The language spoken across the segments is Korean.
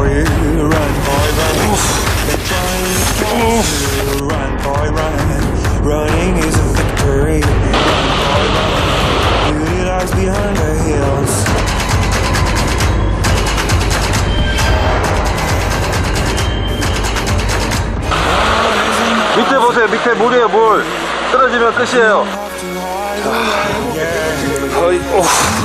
victory. Run, boy, run. They're trying to catch you. Run, boy, run. Running is a victory. Run, boy, run. Beauty lies behind the hills. 밑에 보세요. 밑에 물이에요. 물. 떨어지면 끝이에요. 어이구.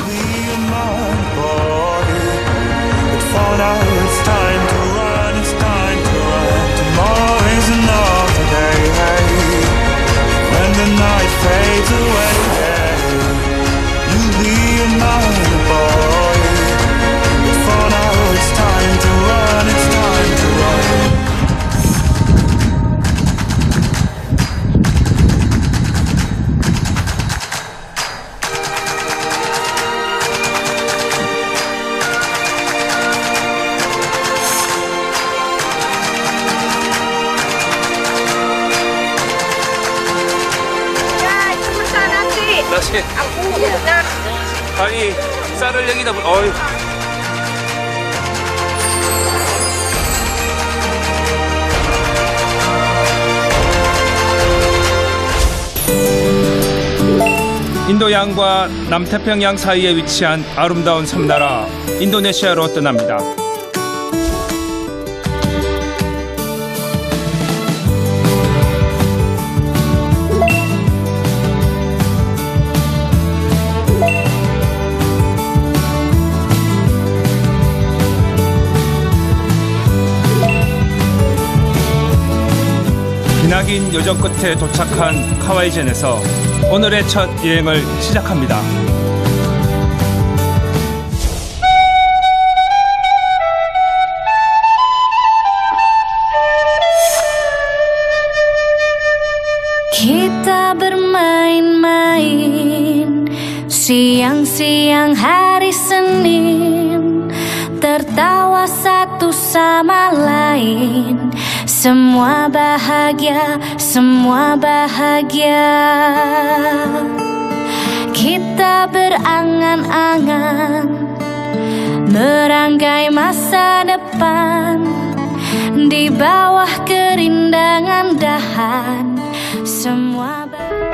아니 쌀을 여기다 어이. 인도양과 남태평양 사이에 위치한 아름다운 섬나라 인도네시아로 떠납니다. 기나긴 여정 끝에 도착한 카와이젠에서 오늘의 첫 여행을 시작합니다. Kita bermain-main siang-siang hari Senin, tertawa satu sama lain. Semua bahagia, semua bahagia. Kita berangan-angan merangkai masa depan di bawah kerindangan dahan. Semua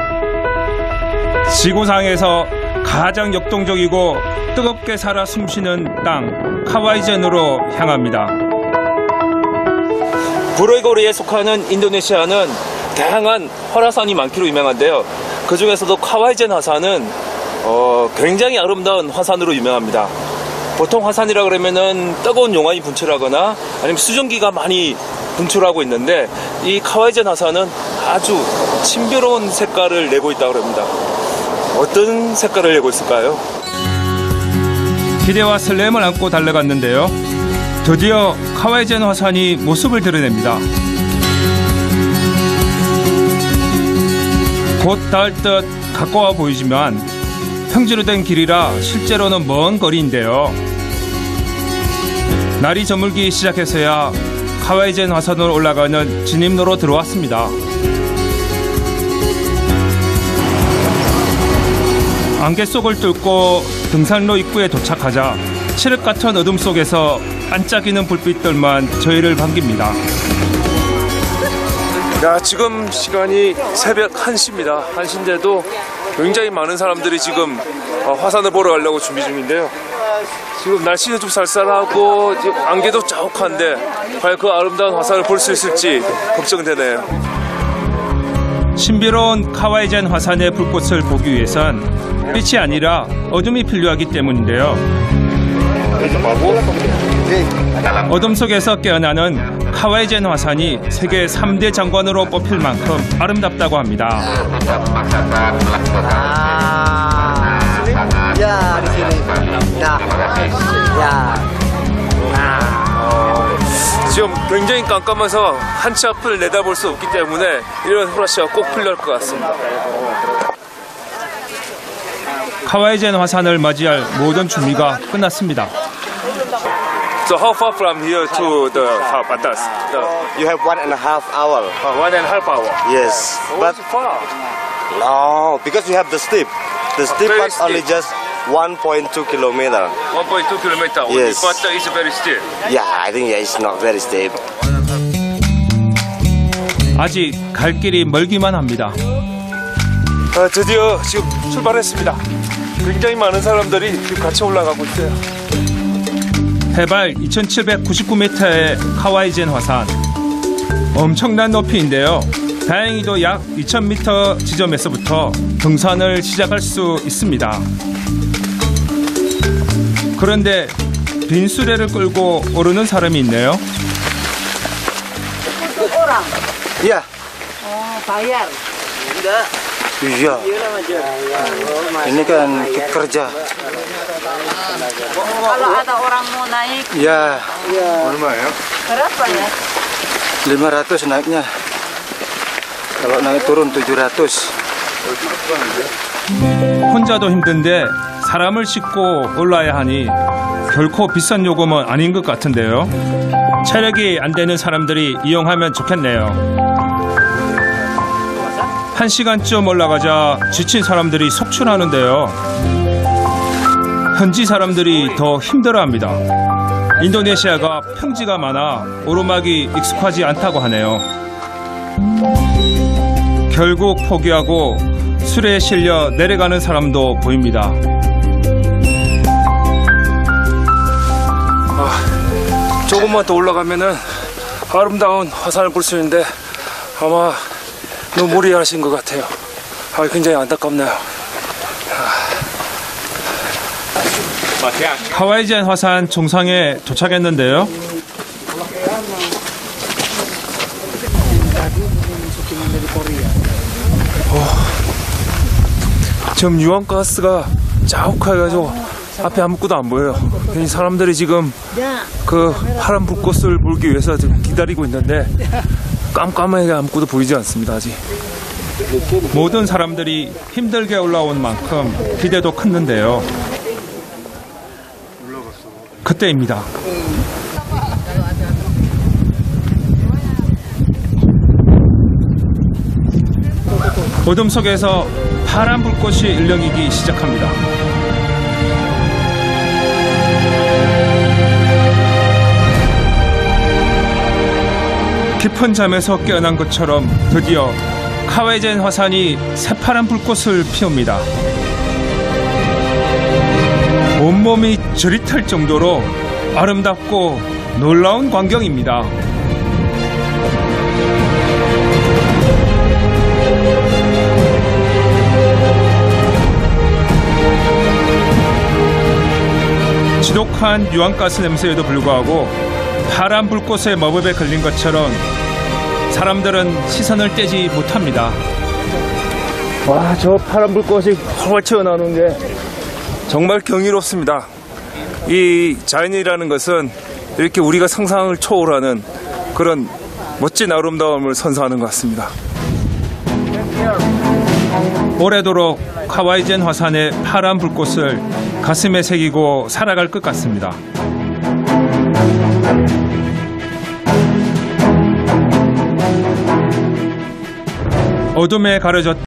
지구상에서 가장 역동적이고 뜨겁게 살아 숨쉬는 땅 카와이젠으로 향합니다. 브로이거리에 속하는 인도네시아는 다양한 활화산이 많기로 유명한데요. 그 중에서도 카와이젠 화산은 굉장히 아름다운 화산으로 유명합니다. 보통 화산이라 그러면은 뜨거운 용암이 분출하거나 아니면 수증기가 많이 분출하고 있는데 이 카와이젠 화산은 아주 신비로운 색깔을 내고 있다고 합니다. 어떤 색깔을 내고 있을까요? 기대와 설렘을 안고 달려갔는데요. 드디어 카와이젠 화산이 모습을 드러냅니다. 곧 닿을 듯 가까워 보이지만 평지로 된 길이라 실제로는 먼 거리인데요. 날이 저물기 시작해서야 카와이젠 화산으로 올라가는 진입로로 들어왔습니다. 안개 속을 뚫고 등산로 입구에 도착하자 칠흑 같은 어둠 속에서 반짝이는 불빛들만 저희를 반깁니다. 야, 지금 시간이 새벽 1시입니다. 1시인데도 굉장히 많은 사람들이 지금 화산을 보러 가려고 준비 중인데요. 지금 날씨는 좀 쌀쌀하고 안개도 자욱한데 과연 그 아름다운 화산을 볼 수 있을지 걱정되네요. 신비로운 카와이젠 화산의 불꽃을 보기 위해선 빛이 아니라 어둠이 필요하기 때문인데요. 어둠 속에서 깨어나는 카와이젠 화산이 세계 3대 장관으로 뽑힐 만큼 아름답다고 합니다. 지금 굉장히 깜깜해서 한치 앞을 내다볼 수 없기 때문에 이런 후라시가 꼭 필요할 것 같습니다. 카와이젠 화산을 맞이할 모든 준비가 끝났습니다. So how far from here to the Batas? You have 1.5 hour. 1.5 hour. Yes, but far. No, because you have the steep. The steep part only just 1.2 kilometer. 1.2 kilometer. Yes. But it's very still. Yeah, I think it's not very steep. 아직 갈 길이 멀기만 합니다. 드디어 지금 출발했습니다. 굉장히 많은 사람들이 지금 같이 올라가고 있어요. 해발 2799m의 카와이젠 화산. 엄청난 높이인데요. 다행히도 약 2000m 지점에서부터 등산을 시작할 수 있습니다. 그런데 빈수레를 끌고 오르는 사람이 있네요. Yeah. Bayar. Iya. Ini kan kerja. Kalau ada orang mau naik, Ya. 얼마예요? berapa ya? 500 naiknya. Kalau naik turun 700. 혼자도 힘든데 사람을 싣고 올라야 하니 결코 비싼 요금은 아닌 것 같은데요. 체력이 안 되는 사람들이 이용하면 좋겠네요. 1시간쯤 올라가자 지친 사람들이 속출하는데요. 현지 사람들이 더 힘들어합니다. 인도네시아가 평지가 많아 오르막이 익숙하지 않다고 하네요. 결국 포기하고 술에 실려 내려가는 사람도 보입니다. 조금만 더 올라가면은 아름다운 화산을 볼 수 있는데 아마 너무 무리하신 것 같아요. 굉장히 안타깝네요. 카와이젠 화산 정상에 도착했는데요. 지금 유황가스가 자욱해가지고 앞에 아무것도 안 보여요. 괜히 사람들이 지금 그 파란 불꽃을 보기 위해서 지금 기다리고 있는데 깜깜하게 아무것도 보이지 않습니다. 아직. 모든 사람들이 힘들게 올라온 만큼 기대도 컸는데요. 그때입니다. 어둠 속에서 파란 불꽃이 일렁이기 시작합니다. 깊은 잠에서 깨어난 것처럼 드디어 카와이젠 화산이 새파란 불꽃을 피웁니다. 온몸이 저릿할 정도로 아름답고 놀라운 광경입니다. 지독한 유황가스 냄새에도 불구하고 파란 불꽃의 마법에 걸린 것처럼 사람들은 시선을 떼지 못합니다. 와, 저 파란 불꽃이 활활 튀어나오는 게 정말 경이롭습니다. 이 자연이라는 것은 이렇게 우리가 상상을 초월하는 그런 멋진 아름다움을 선사하는 것 같습니다. 오래도록 카와이젠 화산의 파란 불꽃을 가슴에 새기고 살아갈 것 같습니다. 어둠에 가려졌던